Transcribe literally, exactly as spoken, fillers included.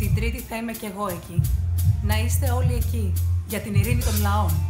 Την Τρίτη θα είμαι κι εγώ εκεί. Να είστε όλοι εκεί, για την ειρήνη των λαών.